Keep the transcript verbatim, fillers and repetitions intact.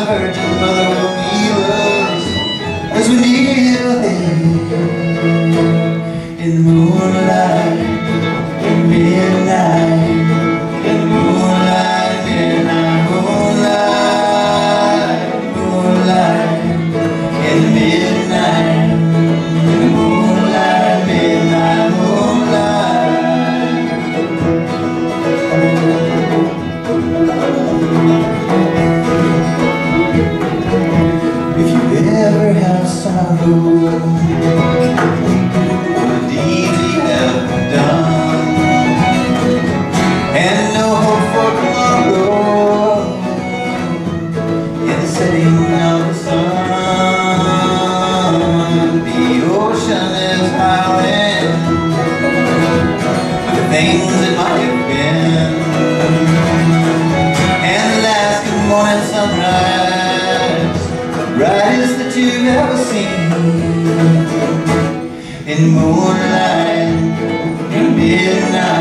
heard your mother when we was as we near there in the moonlight, in midnight, in the moonlight, midnight, moonlight, moonlight, in the midnight, in the moonlight, midnight, moonlight. If you ever have sorrow, the deeds you have done, and no hope for tomorrow, in the setting of the sun, the ocean is howling for the things that might have been, and the last good morning sunrise, brightest that you've ever seen, in moonlight, in midnight.